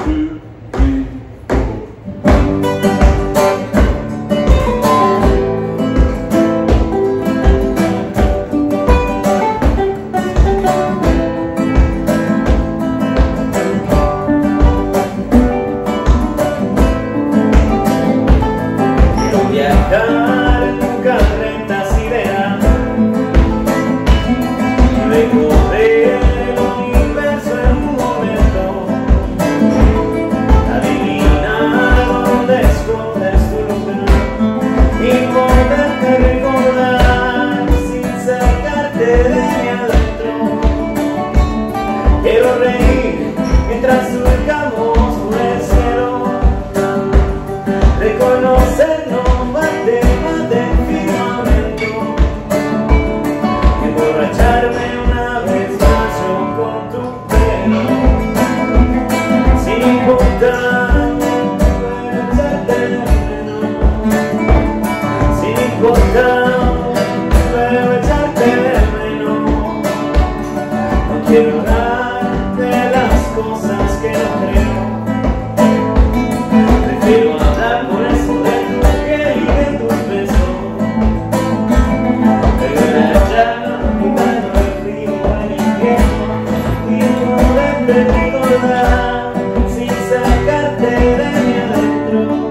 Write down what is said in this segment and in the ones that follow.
Quiero reír mientras surcamos por el cielo, reconocernos mate firmamento, emborracharme una vez más yo con tu pelo, sin importar echarte de menos, sin importar echarte de menos, no quiero nada de las cosas que no creo. Prefiero hablar por eso de tu piel y de tus besos. Beber allá, quitando el frío en invierno, y poderte recordar sin sacarte de mi adentro.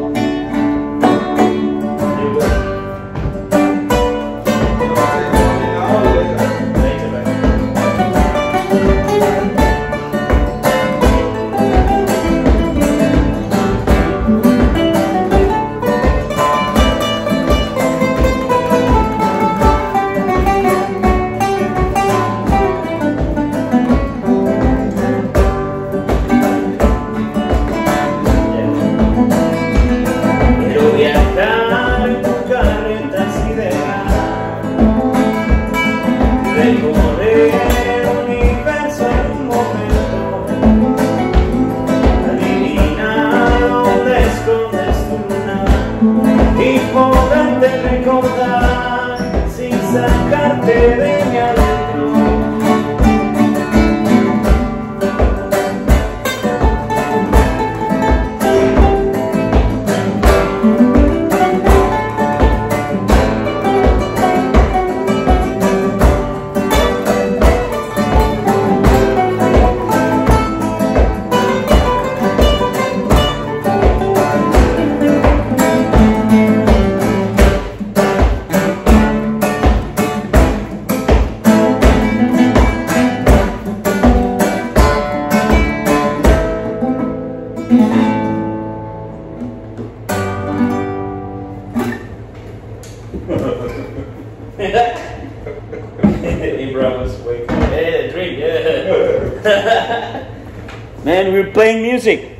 Recorrer el universo en un momento, adivinar dónde escondes tu luna y poderte recordar sin sacarte de mi adentro. Hey, bro, let's wait. Hey, drink, yeah. Man, we're playing music.